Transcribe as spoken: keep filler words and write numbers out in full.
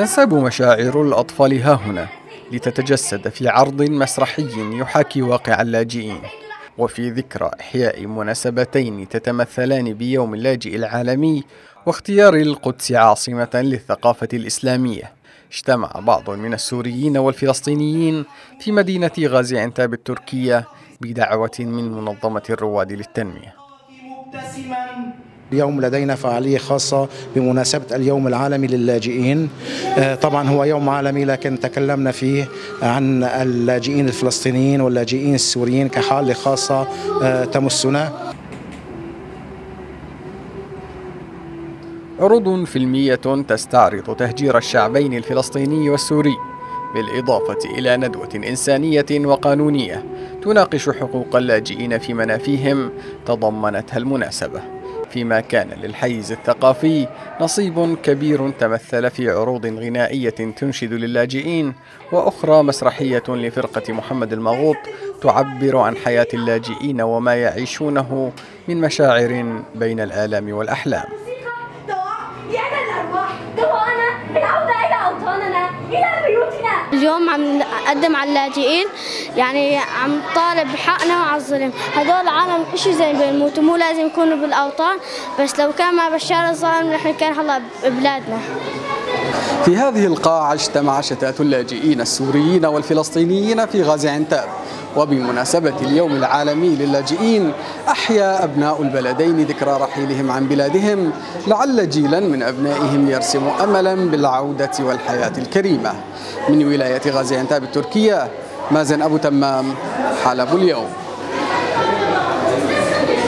تنساب مشاعر الأطفال هاهنا لتتجسد في عرض مسرحي يحاكي واقع اللاجئين، وفي ذكرى إحياء مناسبتين تتمثلان بيوم اللاجئ العالمي واختيار القدس عاصمة للثقافة الإسلامية. اجتمع بعض من السوريين والفلسطينيين في مدينة غازي عنتاب التركية بدعوة من منظمة الرواد للتنمية. اليوم لدينا فعالية خاصة بمناسبة اليوم العالمي للاجئين. طبعا هو يوم عالمي، لكن تكلمنا فيه عن اللاجئين الفلسطينيين واللاجئين السوريين كحالة خاصة تمسنا. عروض فيلمية تستعرض تهجير الشعبين الفلسطيني والسوري، بالإضافة إلى ندوة إنسانية وقانونية تناقش حقوق اللاجئين في منافيهم تضمنتها المناسبة، فيما كان للحيز الثقافي نصيب كبير تمثل في عروض غنائية تنشد للاجئين، وأخرى مسرحية لفرقة محمد المغوط تعبر عن حياة اللاجئين وما يعيشونه من مشاعر بين الآلام والأحلام. اليوم عم نقدم على اللاجئين، يعني عم طالب حقنا وعلى الظلم. هدول العالم إشي زي بيموتوا، مو لازم يكونوا بالأوطان، بس لو كان مع بشار الظالم نحن كان هلا ببلادنا. في هذه القاعة اجتمع شتات اللاجئين السوريين والفلسطينيين في غازي عنتاب، وبمناسبة اليوم العالمي للاجئين أحيا أبناء البلدين ذكرى رحيلهم عن بلادهم، لعل جيلا من أبنائهم يرسم أملا بالعودة والحياة الكريمة. من ولاية غازي عنتاب التركية، مازن أبو تمام، حلب اليوم.